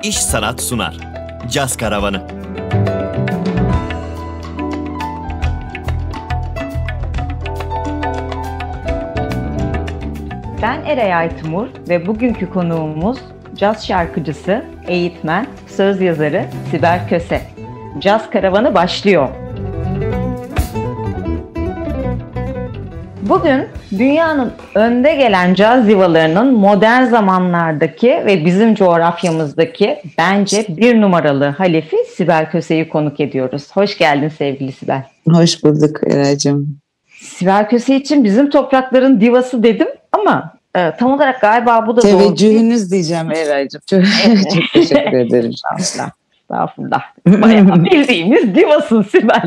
İş Sanat sunar. Caz Karavanı. Ben Eray Aytumur ve bugünkü konuğumuz caz şarkıcısı, eğitmen, söz yazarı Sibel Köse. Caz Karavanı başlıyor. Bugün dünyanın önde gelen caz divalarının modern zamanlardaki ve bizim coğrafyamızdaki bence bir numaralı halefi Sibel Köse'yi konuk ediyoruz. Hoş geldin sevgili Sibel. Hoş bulduk Eray'cığım. Sibel Köse için bizim toprakların divası dedim ama tam olarak galiba bu da doğru. Teveccühünüz diyeceğim Eray'cığım. Çok teşekkür ederim. Estağfurullah. Bayağı bildiğimiz divasın Sibel.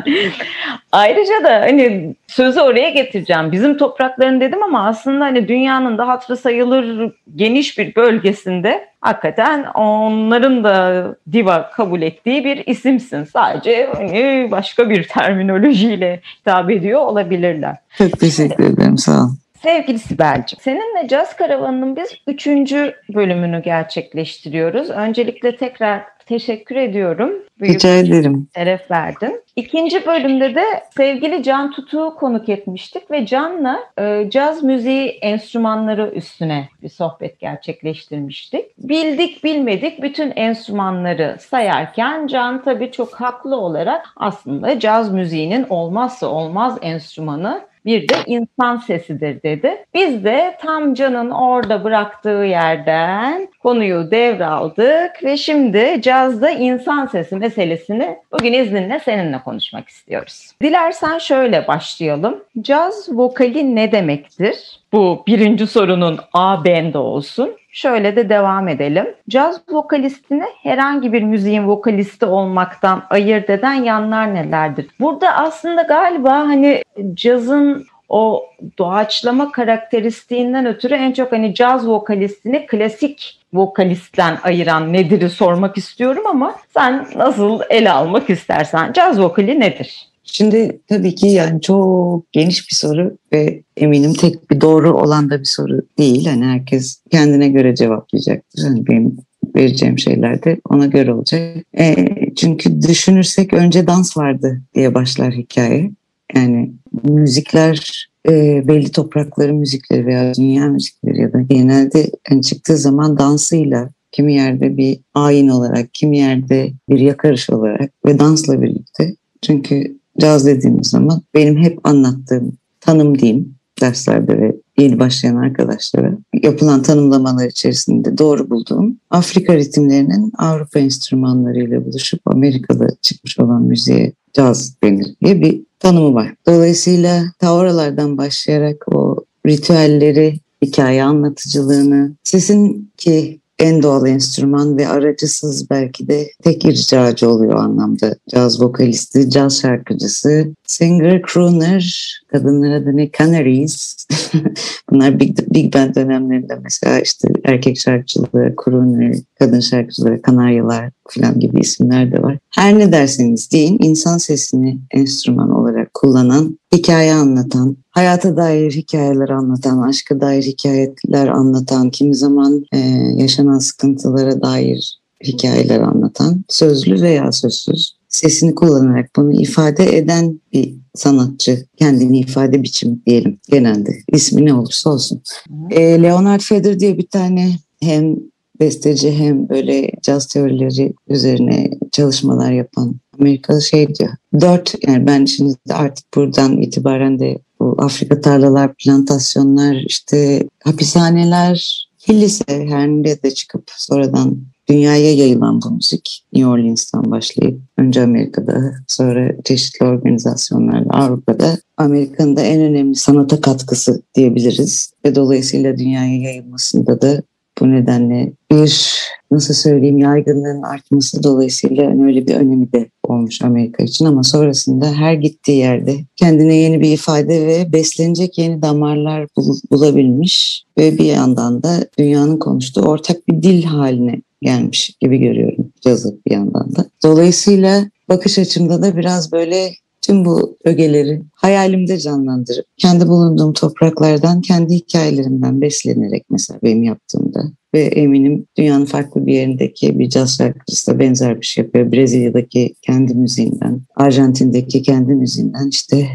Ayrıca da hani sözü oraya getireceğim. Bizim toprakların dedim ama aslında hani dünyanın da hatırı sayılır geniş bir bölgesinde hakikaten onların da diva kabul ettiği bir isimsin. Sadece hani başka bir terminolojiyle hitap ediyor olabilirler. Çok teşekkür ederim, sağ ol. Sevgili Sibel'ciğim, seninle Caz Karavanı'nın biz 3. bölümünü gerçekleştiriyoruz. Öncelikle tekrar teşekkür ediyorum. Rica ederim. Şeref verdin. 2. bölümde de sevgili Can Tutuk'u konuk etmiştik ve Can'la caz müziği enstrümanları üstüne bir sohbet gerçekleştirmiştik. Bildik bilmedik bütün enstrümanları sayarken Can tabii çok haklı olarak aslında caz müziğinin olmazsa olmaz enstrümanı bir de insan sesidir dedi. Biz de tam Can'ın orada bıraktığı yerden konuyu devraldık ve şimdi cazda insan sesi meselesini bugün izninle seninle konuşmak istiyoruz. Dilersen şöyle başlayalım. Caz vokali ne demektir? Bu 1. sorunun A bende olsun. Şöyle de devam edelim. Caz vokalistini herhangi bir müziğin vokalisti olmaktan ayırt eden yanlar nelerdir? Burada aslında galiba hani cazın o doğaçlama karakteristiğinden ötürü en çok hani caz vokalistini klasik vokalistten ayıran nedir'i sormak istiyorum ama sen nasıl ele almak istersen caz vokali nedir? Şimdi tabii ki yani çok geniş bir soru ve eminim tek bir doğru olan da bir soru değil. Hani herkes kendine göre cevaplayacaktır. Yani benim vereceğim şeyler de ona göre olacak. Çünkü düşünürsek önce dans vardı diye başlar hikaye. Yani müzikler belli toprakların müzikleri veya dünya müzikleri ya da genelde yani çıktığı zaman dansıyla, kimi yerde bir ayin olarak, kimi yerde bir yakarış olarak ve dansla birlikte. Çünkü caz dediğimiz zaman benim hep anlattığım tanım diyeyim derslerde ve yeni başlayan arkadaşlara yapılan tanımlamalar içerisinde doğru bulduğum Afrika ritimlerinin Avrupa enstrümanlarıyla buluşup Amerika'da çıkmış olan müziğe caz denir diye bir tanımı var. Dolayısıyla ta oralardan başlayarak o ritüelleri, hikaye anlatıcılığını, sesin ki en doğal enstrüman ve aracısız belki de tek irticacı oluyor o anlamda. Caz vokalisti, caz şarkıcısı, singer, crooner, kadınlar adı ne? Canaries. Bunlar Big Band dönemlerinde mesela işte erkek şarkıcıları, crooner, kadın şarkıcıları, kanaryalar falan gibi isimler de var. Her ne derseniz deyin, insan sesini enstrüman olarak kullanan, hikaye anlatan, hayata dair hikayeler anlatan, aşka dair hikayeler anlatan, kimi zaman yaşanan sıkıntılara dair hikayeler anlatan, sözlü veya sözsüz, sesini kullanarak bunu ifade eden bir sanatçı, kendini ifade biçimi diyelim genelde. İsmi ne olursa olsun. Leonard Feather diye bir tane hem besteci hem böyle caz teorileri üzerine çalışmalar yapan Amerikalı şey diyor. 4 yani ben şimdi artık buradan itibaren de bu Afrika tarlalar, plantasyonlar, işte hapishaneler, kilise her nerede çıkıp sonradan dünyaya yayılan bu müzik New Orleans'tan başlayıp önce Amerika'da sonra çeşitli organizasyonlarla Avrupa'da Amerika'nın da en önemli sanata katkısı diyebiliriz ve dolayısıyla dünyaya yayılmasında da bu nedenle bir nasıl söyleyeyim yaygınlığın artması dolayısıyla öyle bir önemi de olmuş Amerika için ama sonrasında her gittiği yerde kendine yeni bir ifade ve beslenecek yeni damarlar bulabilmiş ve bir yandan da dünyanın konuştuğu ortak bir dil haline gelmiş gibi görüyorum cazı bir yandan da. Dolayısıyla bakış açımda da biraz böyle tüm bu ögeleri hayalimde canlandırıp kendi bulunduğum topraklardan, kendi hikayelerimden beslenerek mesela benim yaptığımda ve eminim dünyanın farklı bir yerindeki bir caz şarkıcısı da benzer bir şey yapıyor. Brezilya'daki kendi müziğinden, Arjantin'deki kendi müziğinden, işte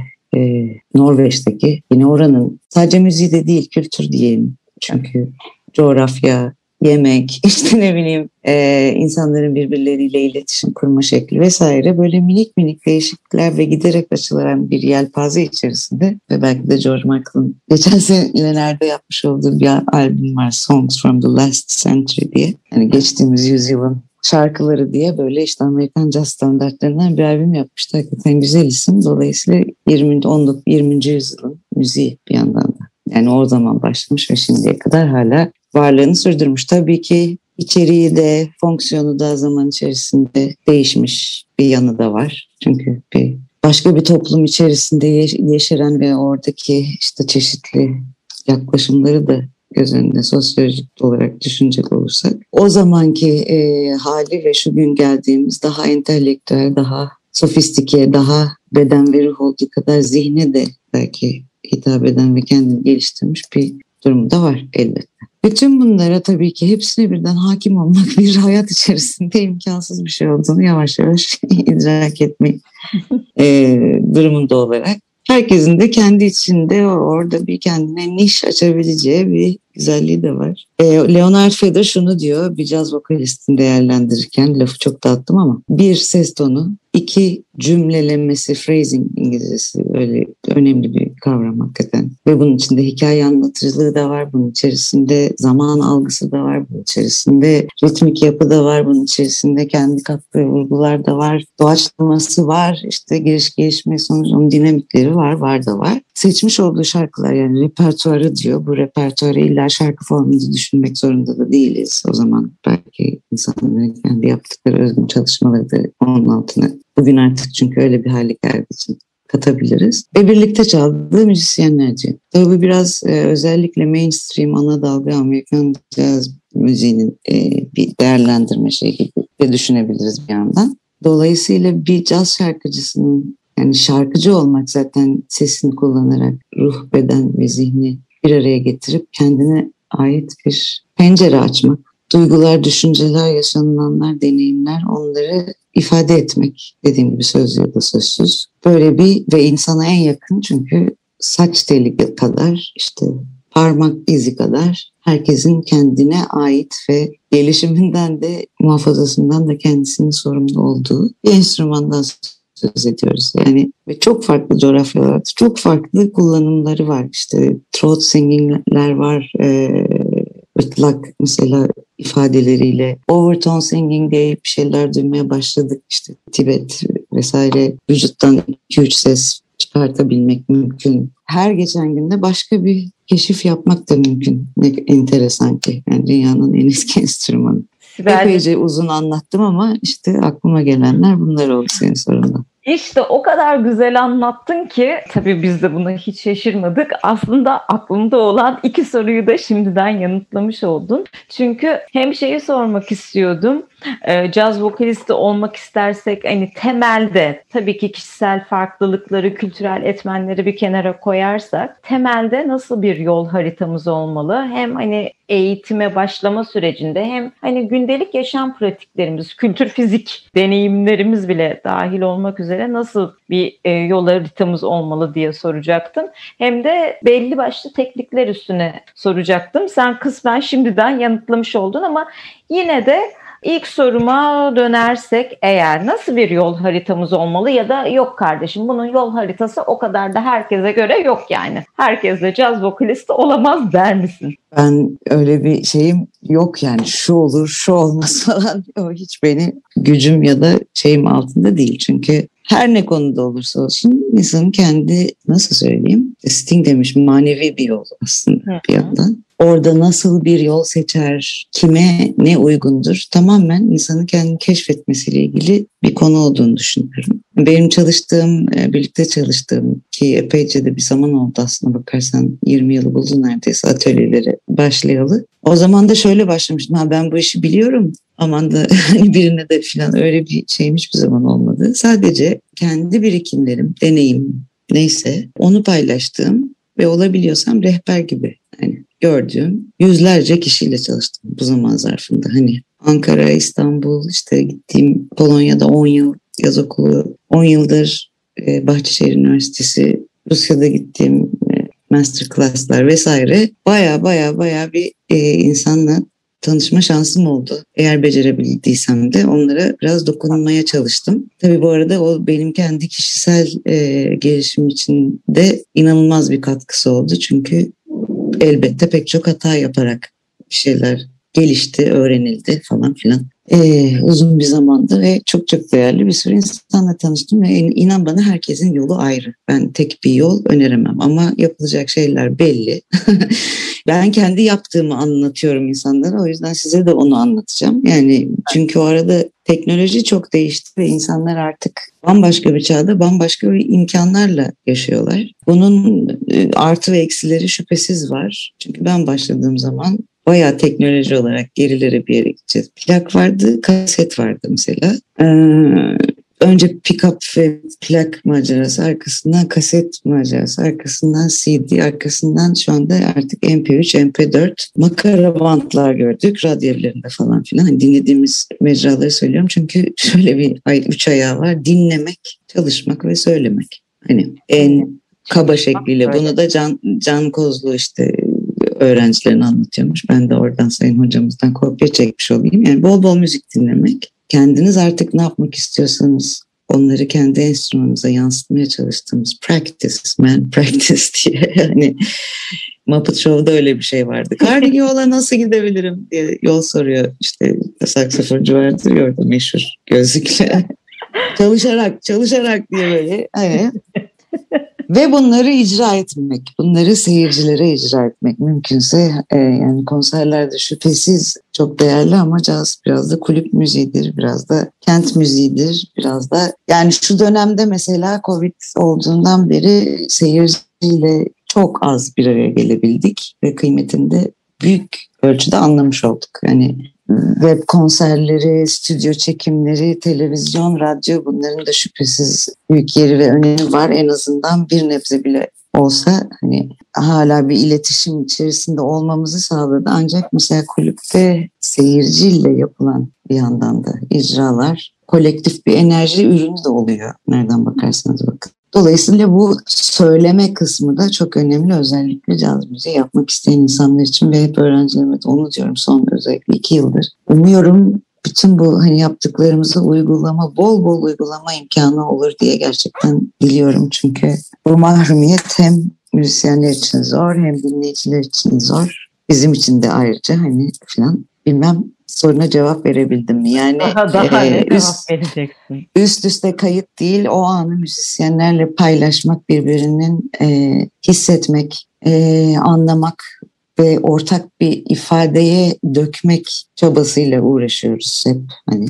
Norveç'teki yine oranın sadece müziği de değil, kültür diyelim. Çünkü coğrafya, yemek, işte ne bileyim insanların birbirleriyle iletişim kurma şekli vesaire, böyle minik minik değişiklikler ve giderek açılan bir yelpaze içerisinde ve belki de George Michael'ın geçen senelerde yapmış olduğu bir albüm var, Songs from the Last Century diye. Yani geçtiğimiz yüzyılın şarkıları diye, böyle işte Amerikan caz standartlarından bir albüm yapmıştı. Hakikaten güzel isim. Dolayısıyla 20. yüzyılın müziği bir yandan da. Yani o zaman başlamış ve şimdiye kadar hala varlığını sürdürmüş. Tabii ki içeriği de, fonksiyonu da zaman içerisinde değişmiş bir yanı da var. Çünkü başka bir toplum içerisinde yeşeren ve oradaki işte çeşitli yaklaşımları da göz önünde sosyolojik olarak düşünecek olursak, o zamanki hali ve şu gün geldiğimiz daha entelektüel, daha sofistike, daha beden ve ruh olduğu kadar zihne de belki hitap eden ve kendini geliştirmiş bir durumu da var elbette. Bütün bunlara tabii ki hepsine birden hakim olmak bir hayat içerisinde imkansız bir şey olduğunu yavaş yavaş idrak etmek durumunda olarak herkesin de kendi içinde orada bir kendine niş açabileceği bir güzelliği de var. Leonard Feather şunu diyor bir caz vokalistini değerlendirirken, lafı çok dağıttım ama, bir ses tonu, iki cümlelenmesi, phrasing İngilizcesi, öyle önemli bir kavram hakikaten. Ve bunun içinde hikaye anlatıcılığı da var, bunun içerisinde zaman algısı da var, bunun içerisinde ritmik yapı da var, bunun içerisinde kendi kattığı vurgular da var, doğaçlaması var, işte gelişme sonucu onun dinamikleri var da var. Seçmiş olduğu şarkılar, yani repertuarı diyor, bu repertuarı illa şarkı formunda düşünmek zorunda da değiliz. O zaman belki insanların kendi yaptıkları özgün çalışmaları da onun altına, bugün artık çünkü öyle bir hale geldiği için, katabiliriz. Ve birlikte çaldığı müzisyenler diyor. Tabii biraz özellikle mainstream, ana dalga Amerikan caz müziğinin bir değerlendirme şeyi gibi de düşünebiliriz bir yandan. Dolayısıyla bir caz şarkıcısının, yani şarkıcı olmak zaten sesini kullanarak ruh, beden ve zihni bir araya getirip kendine ait bir pencere açmak, duygular, düşünceler, yaşanılanlar, deneyimler, onları ifade etmek, dediğim gibi sözlü ya da sözsüz. Böyle bir ve insana en yakın, çünkü saç teli kadar, işte parmak izi kadar herkesin kendine ait ve gelişiminden de muhafazasından da kendisinin sorumlu olduğu bir enstrümandan söz ediyoruz. Yani ve çok farklı coğrafyalarda çok farklı kullanımları var. İşte throat singing'ler var, ırtlak mesela ifadeleriyle, overtone singing diye bir şeyler duymaya başladık. İşte Tibet vesaire, vücuttan 2-3 ses çıkartabilmek mümkün. Her geçen günde başka bir keşif yapmak da mümkün. Ne enteresan ki. Yani dünyanın en eski enstrümanı. Epeyce uzun anlattım ama işte aklıma gelenler bunlar oldu senin sorundan. İşte o kadar güzel anlattın ki tabii biz de buna hiç şaşırmadık. Aslında aklımda olan iki soruyu da şimdiden yanıtlamış oldun. Çünkü hem şeyi sormak istiyordum. Caz vokalisti olmak istersek hani temelde tabii ki kişisel farklılıkları, kültürel etmenleri bir kenara koyarsak temelde nasıl bir yol haritamız olmalı? Hem hani eğitime başlama sürecinde hem hani gündelik yaşam pratiklerimiz, kültür fizik deneyimlerimiz bile dahil olmak üzere nasıl bir yol haritamız olmalı diye soracaktım. Hem de belli başlı teknikler üstüne soracaktım. Sen kısmen şimdiden yanıtlamış oldun ama yine de İlk soruma dönersek eğer, nasıl bir yol haritamız olmalı ya da yok kardeşim bunun yol haritası o kadar da herkese göre yok yani. Herkes de caz vokalisti olamaz der misin? Ben öyle bir şeyim yok yani, şu olur şu olmaz falan, o hiç benim gücüm ya da şeyim altında değil. Çünkü her ne konuda olursa olsun insanın kendi, nasıl söyleyeyim, Sting demiş, manevi bir yol aslında bir yandan. Orada nasıl bir yol seçer, kime ne uygundur, tamamen insanın kendini keşfetmesiyle ilgili bir konu olduğunu düşünüyorum. Benim çalıştığım, birlikte çalıştığım, ki epeyce de bir zaman oldu aslında bakarsan, 20 yılı buldu neredeyse atölyelere başlayalı. O zaman da şöyle başlamıştım, ben bu işi biliyorum, aman da birine de falan, öyle bir şeyim hiçbir zaman olmadı. Sadece kendi birikimlerim, deneyim neyse onu paylaştığım ve olabiliyorsam rehber gibi, yani gördüğüm yüzlerce kişiyle çalıştım bu zaman zarfında. Hani Ankara, İstanbul, işte gittiğim Polonya'da 10 yıl yaz okulu, 10 yıldır Bahçeşehir Üniversitesi, Rusya'da gittiğim master class'lar vesaire baya bir insanla tanışma şansım oldu. Eğer becerebildiysem de onlara biraz dokunmaya çalıştım. Tabii bu arada o benim kendi kişisel gelişim için de inanılmaz bir katkısı oldu. Çünkü elbette pek çok hata yaparak bir şeyler gelişti, öğrenildi falan filan. Uzun bir zamanda ve çok değerli bir sürü insanla tanıştım ve inan bana herkesin yolu ayrı. Ben tek bir yol öneremem ama yapılacak şeyler belli. Ben kendi yaptığımı anlatıyorum insanlara, o yüzden size de onu anlatacağım. Yani çünkü o arada teknoloji çok değişti ve insanlar artık bambaşka bir çağda bambaşka bir imkanlarla yaşıyorlar. Bunun artı ve eksileri şüphesiz var. Çünkü ben başladığım zaman bayağı teknoloji olarak gerilere bir yere gideceğiz. Plak vardı, kaset vardı mesela. Önce pick-up ve plak macerası, arkasından kaset macerası, arkasından CD, arkasından şu anda artık MP3, MP4, makara bantlar gördük radyo evlerinde falan filan. Hani dinlediğimiz mecraları söylüyorum çünkü şöyle bir 3 ayağı var: dinlemek, çalışmak ve söylemek. Hani en kaba şekliyle bunu da Can Kozlu işte öğrencilerine anlatıyormuş. Ben de oradan sayın hocamızdan kopya çekmiş olayım. Yani bol bol müzik dinlemek. Kendiniz artık ne yapmak istiyorsanız onları kendi enstrümanınıza yansıtmaya çalıştığımız practice diye. Yani Muppet Show'da öyle bir şey vardı. Carnegie Hall'a nasıl gidebilirim diye yol soruyor. İşte saksafoncu vardır ya orada meşhur gözlükle. çalışarak diye böyle. Evet. Ve bunları icra etmek, bunları seyircilere icra etmek mümkünse yani konserlerde şüphesiz çok değerli ama caz biraz da kulüp müziğidir, biraz da kent müziğidir, biraz da yani şu dönemde mesela Covid olduğundan beri seyirciyle çok az bir araya gelebildik ve kıymetini de büyük ölçüde anlamış olduk. Yani web konserleri, stüdyo çekimleri, televizyon, radyo, bunların da şüphesiz büyük yeri ve önemi var. En azından bir nebze bile olsa hani hala bir iletişim içerisinde olmamızı sağladı. Ancak mesela kulüpte seyirciyle yapılan bir yandan da icralar kolektif bir enerji ürünü de oluyor. Nereden bakarsanız bakın. Dolayısıyla bu söyleme kısmı da çok önemli, özellikle caz müziği yapmak isteyen insanlar için ve hep öğrencilerime de onu diyorum son özellikle 2 yıldır. Umuyorum bütün bu hani yaptıklarımızı bol uygulama imkanı olur diye gerçekten diliyorum. Çünkü bu mahrumiyet hem müzisyenler için zor hem dinleyiciler için zor. Bizim için de ayrıca hani filan bilmem soruna cevap verebildim mi? Yani daha ne cevap vereceksin? Üst üste kayıt değil, o anı müzisyenlerle paylaşmak, birbirinin hissetmek, anlamak ve ortak bir ifadeye dökmek çabasıyla uğraşıyoruz hep hani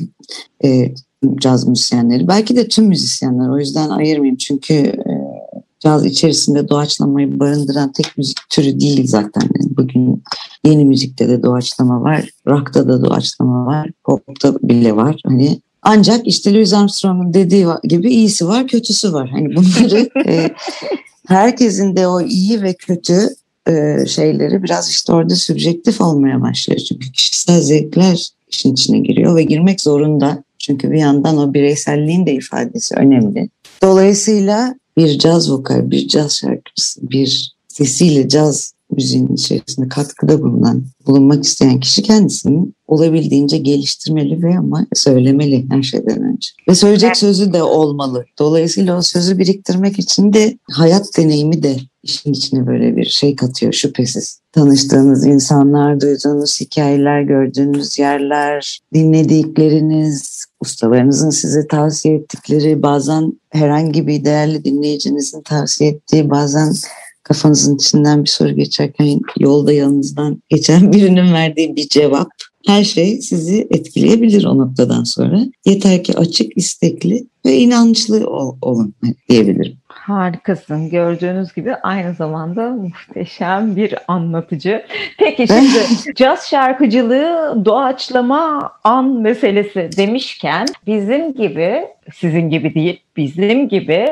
caz müzisyenleri. Belki de tüm müzisyenler, o yüzden ayırmayayım çünkü caz içerisinde doğaçlamayı barındıran tek müzik türü değil zaten. Yani bugün yeni müzikte de doğaçlama var, rock'ta da doğaçlama var, pop'ta bile var. Hani ancak işte Louis Armstrong'un dediği gibi iyisi var, kötüsü var. Hani bunları herkesin de o iyi ve kötü şeyleri biraz işte orada subjektif olmaya başlıyor. Çünkü kişisel zevkler işin içine giriyor ve girmek zorunda. Çünkü bir yandan o bireyselliğin de ifadesi önemli. Dolayısıyla bir caz vokal, bir caz şarkıcısı, bir sesiyle caz müziğinin içerisinde katkıda bulunmak isteyen kişi kendisini olabildiğince geliştirmeli ve ama söylemeli her şeyden önce. Ve söyleyecek sözü de olmalı. Dolayısıyla o sözü biriktirmek için de hayat deneyimi de işin içine böyle bir şey katıyor şüphesiz. Tanıştığınız insanlar, duyduğunuz hikayeler, gördüğünüz yerler, dinledikleriniz, ustalarınızın size tavsiye ettikleri, bazen herhangi bir değerli dinleyicinizin tavsiye ettiği, bazen kafanızın içinden bir soru geçerken yolda yanınızdan geçen birinin verdiği bir cevap. Her şey sizi etkileyebilir o noktadan sonra. Yeter ki açık, istekli ve inançlı olun diyebilirim. Harikasın. Gördüğünüz gibi aynı zamanda muhteşem bir anlatıcı. Peki şimdi caz şarkıcılığı, doğaçlama, an meselesi demişken bizim gibi sizin gibi değil, bizim gibi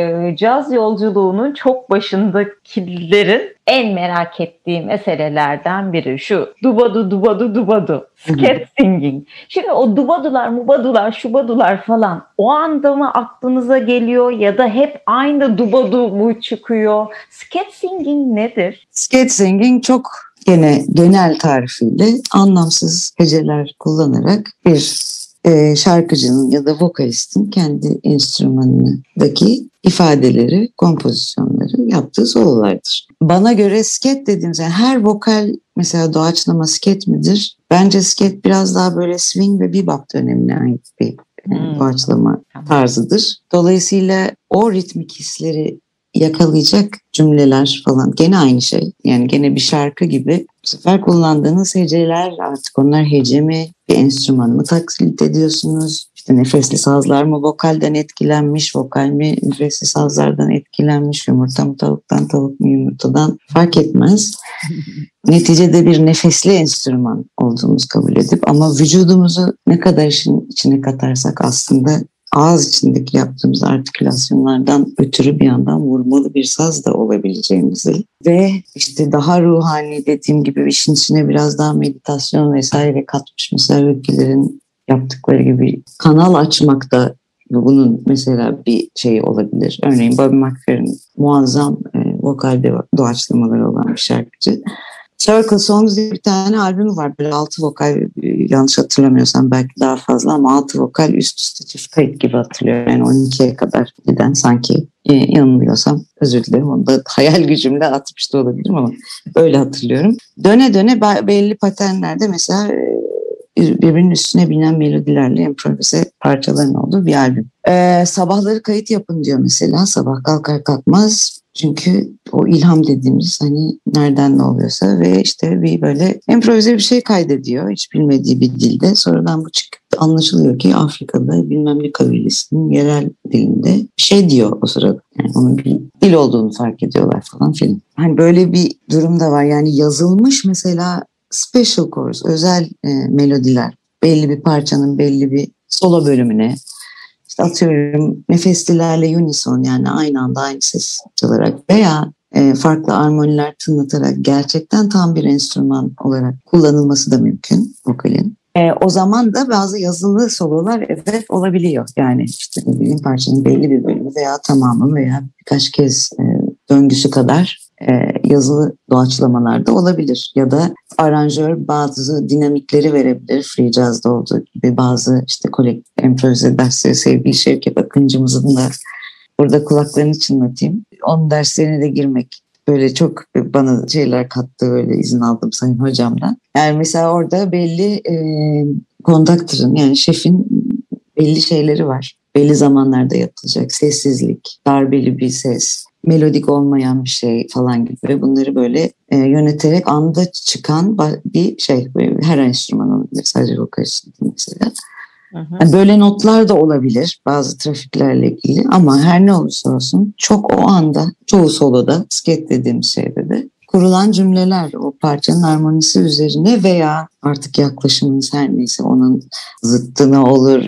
caz yolculuğunun çok başındakilerin en merak ettiği meselelerden biri şu dubadu dubadu dubadu, scat singing. Şimdi o dubadular, mubadular, şubadular falan o anda mı aklınıza geliyor ya da hep aynı dubadu mu çıkıyor? Scat singing nedir? Scat singing çok genel tarifiyle anlamsız heceler kullanarak bir şarkıcının ya da vokalistin kendi enstrümanındaki ifadeleri, kompozisyonları yaptığı sololardır. Bana göre scat dediğimiz yani her vokal mesela doğaçlama scat midir? Bence scat biraz daha böyle swing ve bebop dönemine ait bir doğaçlama tarzıdır. Dolayısıyla o ritmik hisleri yakalayacak cümleler falan gene aynı şey. Yani gene bir şarkı gibi bu sefer kullandığınız heceler artık onlar hece mi, bir enstrüman mı taklit ediyorsunuz? İşte nefesli sazlar mı vokalden etkilenmiş, vokal mi nefesli sazlardan etkilenmiş, yumurta mı tavuktan, tavuk mu yumurtadan fark etmez. Neticede bir nefesli enstrüman olduğumuzu kabul edip ama vücudumuzu ne kadar işin içine katarsak aslında ağız içindeki yaptığımız artikülasyonlardan ötürü bir yandan vurmalı bir saz da olabileceğimizi ve işte daha ruhani dediğim gibi işin içine biraz daha meditasyon vesaire katmış mesela ülkelerin yaptıkları gibi kanal açmak da bunun mesela bir şeyi olabilir. Örneğin Bobby McFerrin muazzam vokal doğaçlamaları olan bir şarkıcı. Circle Songs diye bir tane albümü var. Böyle 6 vokal yanlış hatırlamıyorsam belki daha fazla ama 6 vokal üst üste çift kayıt gibi hatırlıyorum. Yani 12'ye kadar giden sanki yanılmıyorsam özür dilerim. Onu da hayal gücümle atmış da olabilirim ama öyle hatırlıyorum. Döne döne belli paternlerde mesela birbirinin üstüne binen melodilerle improvize parçaların olduğu bir albüm. Sabahları kayıt yapın diyor mesela. Sabah kalkar kalkmaz. Çünkü o ilham dediğimiz hani nereden ne oluyorsa ve işte bir böyle improvize bir şey kaydediyor hiç bilmediği bir dilde. Sonradan bu çıkıp anlaşılıyor ki Afrika'da bilmem ne kabilesinin yerel dilinde bir şey diyor o sırada. Yani onun bir dil olduğunu fark ediyorlar falan filan. Hani böyle bir durum da var. Yani yazılmış mesela special chorus, özel melodiler. Belli bir parçanın belli bir solo bölümüne İşte atıyorum nefeslilerle unison yani aynı anda aynı ses çalarak veya farklı armoniler tınlatarak gerçekten tam bir enstrüman olarak kullanılması da mümkün vokalin. O zaman da bazı yazılı sololar evet olabiliyor. Yani işte ne bileyim parçanın belli bir bölümü veya tamamı veya birkaç kez döngüsü kadar yazılı doğaçlamalarda olabilir. Ya da aranjör bazı dinamikleri verebilir. Free Jazz'da olduğu gibi bazı işte kolektif improvize dersleri sevgili Şevket Akıncımızın da burada kulaklarını çınlatayım. Onun derslerine de girmek böyle çok bana şeyler kattı, öyle izin aldım sayın hocamdan. Yani mesela orada belli kondaktörün yani şefin belli şeyleri var. Belli zamanlarda yapılacak sessizlik, darbeli bir ses, melodik olmayan bir şey falan gibi. Bunları böyle yöneterek anda çıkan bir şey. Her enstrüman olabilir. Sadece vokal mesela. Yani böyle notlar da olabilir bazı trafiklerle ilgili ama her ne olursa olsun çok o anda çoğu soloda sket dediğimiz şeyde de kurulan cümleler o parçanın harmonisi üzerine veya artık yaklaşımınız her neyse onun zıttına olur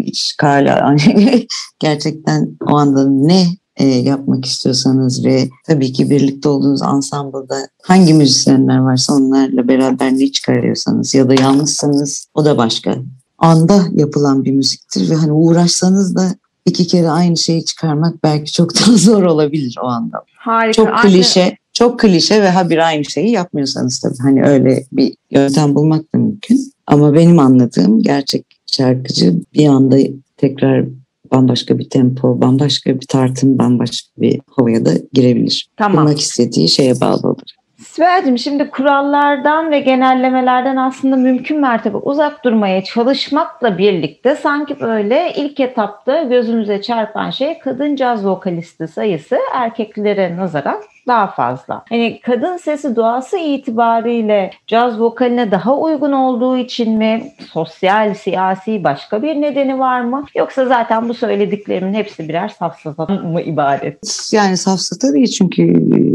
skala gerçekten o anda ne yapmak istiyorsanız ve tabii ki birlikte olduğunuz ansambılda hangi müzisyenler varsa onlarla beraber ne çıkarıyorsanız ya da yalnızsanız o da başka. Anda yapılan bir müziktir ve hani uğraşsanız da 2 kere aynı şeyi çıkarmak belki çok daha zor olabilir o anda. Harika. Çok klişe ve bir aynı şeyi yapmıyorsanız tabii hani öyle bir yöntem bulmak da mümkün. Ama benim anladığım gerçek şarkıcı bir anda tekrar bambaşka bir tempo, bambaşka bir tartım, bambaşka bir havaya da girebilir. Tamam. Bulmak istediği şeye bağlı olur. Sibel'cim şimdi kurallardan ve genellemelerden aslında mümkün mertebe uzak durmaya çalışmakla birlikte sanki böyle ilk etapta gözümüze çarpan şey kadın caz vokalisti sayısı erkeklere nazaran daha fazla. Hani kadın sesi doğası itibariyle caz vokaline daha uygun olduğu için mi, sosyal, siyasi başka bir nedeni var mı? Yoksa zaten bu söylediklerimin hepsi birer safsatadan mı ibaret? Yani safsata değil çünkü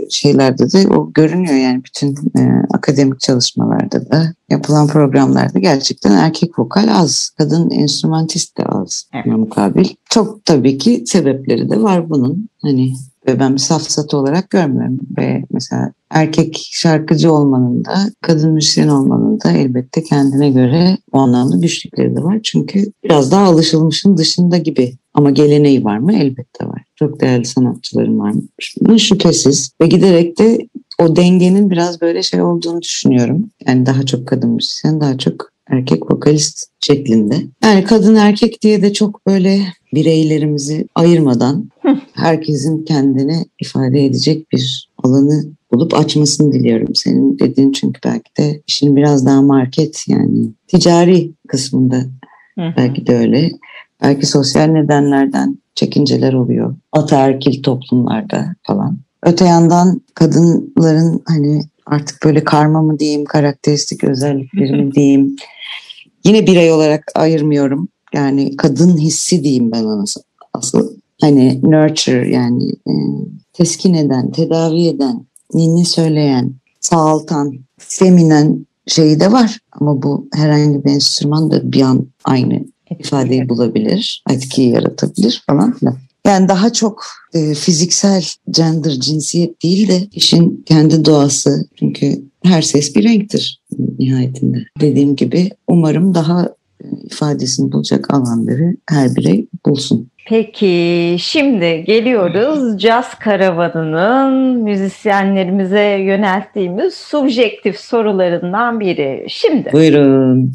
şeylerde de o görünüyor yani bütün akademik çalışmalarda da yapılan programlarda gerçekten erkek vokal az, kadın enstrümantist de az buna mukabil. Çok tabii ki sebepleri de var bunun. Hani ve ben bir safsatı olarak görmüyorum. Ve mesela erkek şarkıcı olmanın da kadın müzisyen olmanın da elbette kendine göre o anlamda güçlükleri de var. Çünkü biraz daha alışılmışın dışında gibi. Ama geleneği var mı? Elbette var. Çok değerli sanatçılarım var mı? Şüphesiz. Ve giderek de o dengenin biraz böyle şey olduğunu düşünüyorum. Yani daha çok kadın müzisyen, daha çok erkek vokalist şeklinde. Yani kadın erkek diye de çok böyle bireylerimizi ayırmadan herkesin kendini ifade edecek bir alanı bulup açmasını diliyorum. Senin dediğin çünkü belki de işin biraz daha market yani ticari kısmında belki de öyle. Belki sosyal nedenlerden çekinceler oluyor. Ataerkil toplumlarda falan. Öte yandan kadınların hani artık böyle karma mı diyeyim, karakteristik özellikleri mi diyeyim. Yine birey olarak ayırmıyorum. Yani kadın hissi diyeyim ben ona asıl. Hani nurture yani teskin eden, tedavi eden, ninni söyleyen, sağaltan, feminen şeyi de var. Ama bu herhangi bir enstrüman da bir an aynı ifadeyi bulabilir, etkiyi yaratabilir falan filan. Yani daha çok fiziksel gender, cinsiyet değil de işin kendi doğası. Çünkü her ses bir renktir nihayetinde. Dediğim gibi umarım daha ifadesini bulacak alanları her birey bulsun. Peki şimdi geliyoruz Caz Karavanı'nın müzisyenlerimize yönelttiğimiz subjektif sorularından biri. Şimdi. Buyurun.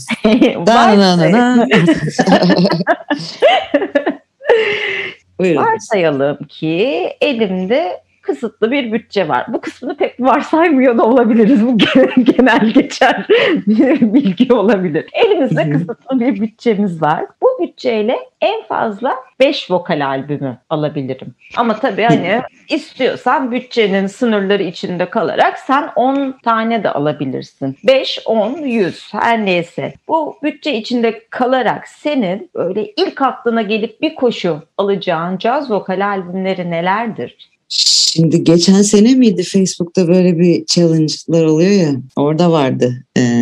Varsayalım ki elimde kısıtlı bir bütçe var. Bu kısmını pek varsaymıyor da olabiliriz. Bu genel geçer bir bilgi olabilir. Elimizde kısıtlı bir bütçemiz var. Bu bütçeyle en fazla 5 vokal albümü alabilirim. Ama tabii hani istiyorsan bütçenin sınırları içinde kalarak sen 10 tane de alabilirsin. 5, 10, 100 her neyse. Bu bütçe içinde kalarak senin böyle ilk aklına gelip bir koşu alacağın caz vokal albümleri nelerdir? Şimdi geçen sene miydi Facebook'ta böyle bir challenge'lar oluyor ya, orada vardı.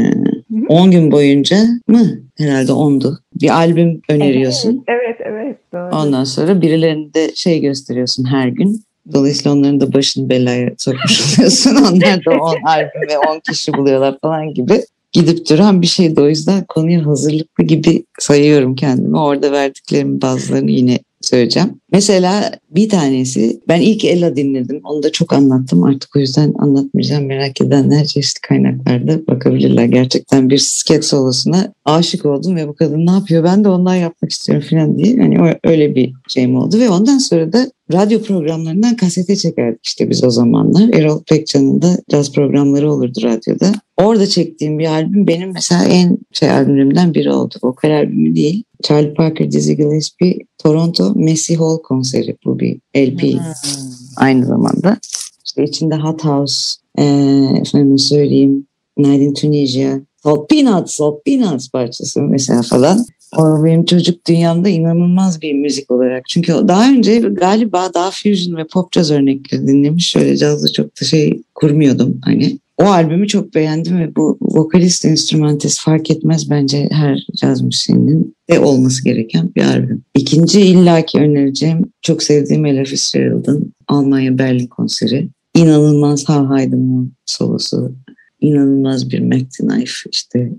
10 gün boyunca mı? Herhalde 10'du. Bir albüm öneriyorsun. Evet. Doğru. Ondan sonra birilerine de şey gösteriyorsun her gün. Dolayısıyla onların da başını belaya sokmuş oluyorsun. Onlar da 10 albüm ve 10 kişi buluyorlar falan gibi. Gidip duran bir şeydi. O yüzden konuya hazırlıklı gibi sayıyorum kendimi. Orada verdiklerim bazılarını yine söyleyeceğim. Mesela bir tanesi, ben ilk Ella dinledim. Onu da çok anlattım. Artık o yüzden anlatmayacağım. Merak edenler çeşitli kaynaklarda bakabilirler. Gerçekten bir sket solosuna aşık oldum ve bu kadın ne yapıyor? Ben de ondan yapmak istiyorum falan diye. Hani öyle bir şeyim oldu ve ondan sonra da radyo programlarından kasete çekerdik işte biz o zamanlar. Erol Pekcan'ın da caz programları olurdu radyoda. Orada çektiğim bir albüm benim mesela en albümlerimden biri oldu. Vokal albümü değil. Charlie Parker, Dizzy Gillespie, Toronto Massey Hall konseri. Bu bir LP aynı zamanda. İşte içinde Hot House, efendim söyleyeyim, Night in Tunisia, Salt Peanuts parçası mesela falan. O benim çocuk dünyamda inanılmaz bir müzik olarak. Çünkü daha önce galiba daha fusion ve pop caz örnekleri dinlemiş. Şöyle cazla çok da şey kurmuyordum hani. O albümü çok beğendim ve bu vokalist, enstrümantist fark etmez bence her caz müziğinin de olması gereken bir albüm. İkinci illaki önereceğim çok sevdiğim Ella Fitzgerald'ın Almanya Berlin konseri. İnanılmaz How High the Moon solosu. İnanılmaz bir Mac the Knife işte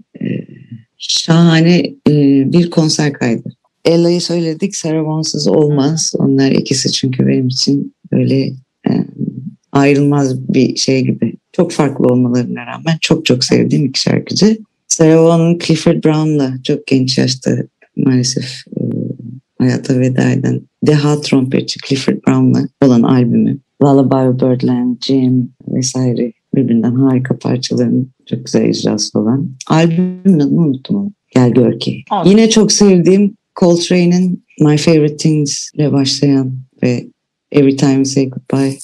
şahane bir konser kaydı. Ella'yı söyledik, Sarah Vaughan'sız olmaz. Onlar ikisi çünkü benim için böyle ayrılmaz bir şey gibi. Çok farklı olmalarına rağmen çok sevdiğim iki şarkıcı. Sarah Vaughan'ın Clifford Brown'la çok genç yaşta maalesef hayata veda eden deha trompetçi Clifford Brown'la olan albümü. Lullaby Birdland, Jim vesaire birbirinden harika parçaların çok güzel icrası olan. Albümün adını unuttum. Gel gör ki. Yine çok sevdiğim Coltrane'in My Favorite Things ile başlayan ve Every Time We Say Goodbye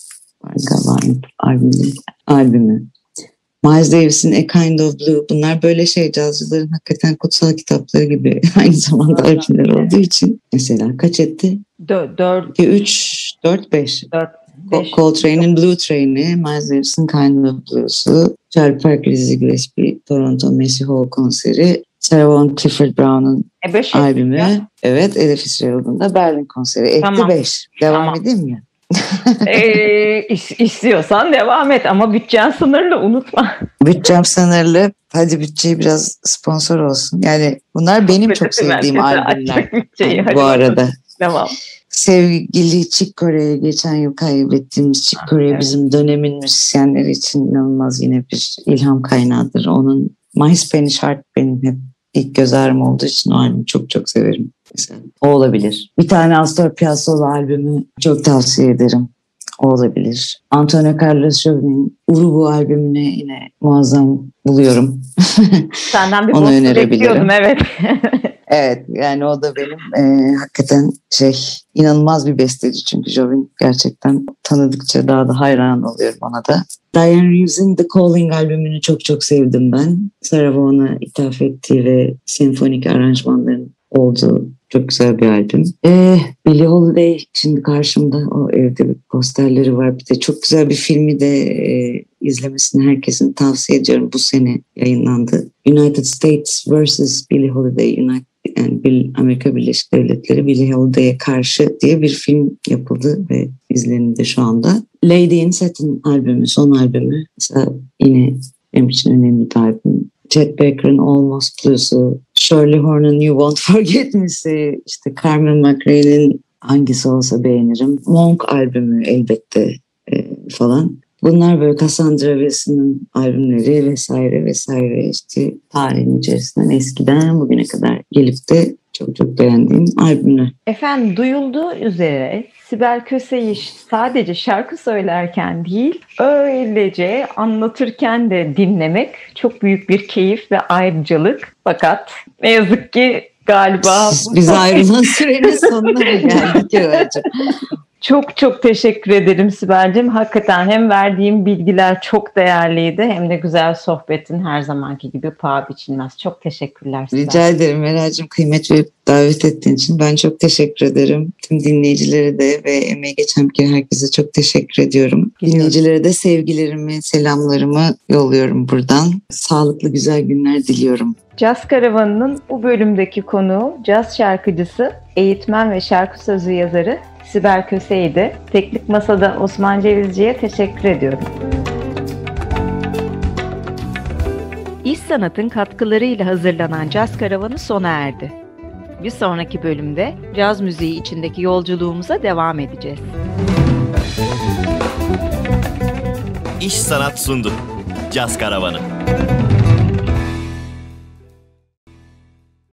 albümü. Miles Davis'in A Kind of Blue. Bunlar böyle cazcıların hakikaten kutsal kitapları gibi aynı zamanda albümler olduğu için. Mesela kaç etti? 4, 3, 4, 5. Coltrane'in Blue Train'i, Miles Davis'in Kind of Blues'u, Charlie Parker, Dizzy Gillespie, Toronto Massey Hall konseri, Sarah Vaughan Clifford Brown'un albümü. Ya. Evet, Ella Fitzgerald'ın da Berlin konseri. Etti 5. Devam edeyim mi? İstiyorsan devam et ama bütçen sınırlı, unutma. Bütçem sınırlı. Hadi bütçeyi biraz sponsor olsun. Yani bunlar benim çok sevdiğim albümler. Bu arada. Tamam. Sevgili Chick Corea'yı geçen yıl kaybettiğimiz Chick Corea bizim dönemin müzisyenleri için inanılmaz yine bir ilham kaynağıdır. Onun My Spanish Heart benim hep ilk göz ağrım olduğu için o albümü çok çok severim. Mesela o olabilir. Bir tane Astor Piazzolla albümü çok tavsiye ederim. O olabilir. Antonio Carlos Jobim'in Urugu albümüne yine muazzam buluyorum. Senden bir bostu bekliyordum, evet. Evet, yani o da benim hakikaten inanılmaz bir besteci çünkü Jobim gerçekten tanıdıkça daha da hayran oluyorum ona da. Diane Reeves'in The Calling albümünü çok çok sevdim ben. Sarah Vaughan'a ithaf ettiği ve senfonik aranjmanların olduğu çok güzel bir albüm. Billie Holiday şimdi karşımda, o evde bir posterleri var. Bir de çok güzel bir filmi de izlemesini herkesin tavsiye ediyorum. Bu sene yayınlandı. United States vs. Billie Holiday, yani Amerika Birleşik Devletleri Billie Holiday'e karşı diye bir film yapıldı ve izlenimde şu anda. Lady in Satin albümü, son albümü. Mesela yine benim için önemli bir albüm. Chet Baker'ın Almost Blues'u, Shirley Horn'un You Won't Forget Me'si, işte Carmen McRae'nin hangisi olsa beğenirim. Monk albümü elbette falan. Bunlar böyle Cassandra Wilson'ın albümleri vesaire vesaire, işte tarihin içerisinden eskiden bugüne kadar gelip de çok çok beğendiğim albümler. Efendim, duyulduğu üzere Sibel Köse'yi sadece şarkı söylerken değil, öylece anlatırken de dinlemek çok büyük bir keyif ve ayrıcalık. Fakat ne yazık ki galiba... Biz ayrılan sürenin sonuna mı geldik Evacığım? Çok çok teşekkür ederim Sibel'cim. Hakikaten hem verdiğim bilgiler çok değerliydi hem de güzel sohbetin her zamanki gibi paha biçilmez. Çok teşekkürler Sibel. Rica ederim Meral'cığım, kıymet verip davet ettiğin için ben çok teşekkür ederim. Tüm dinleyicilere de ve emeği geçen bir kere herkese çok teşekkür ediyorum. Dinleyicilere de sevgilerimi, selamlarımı yolluyorum buradan. Sağlıklı güzel günler diliyorum. Caz Karavanı'nın bu bölümdeki konuğu caz şarkıcısı, eğitmen ve şarkı sözü yazarı Sibel Köse'ydi. Teknik Masa'da Osman Cevizci'ye teşekkür ediyorum. İş Sanat'ın katkılarıyla hazırlanan Caz Karavanı sona erdi. Bir sonraki bölümde caz müziği içindeki yolculuğumuza devam edeceğiz. İş Sanat sundu. Caz Karavanı.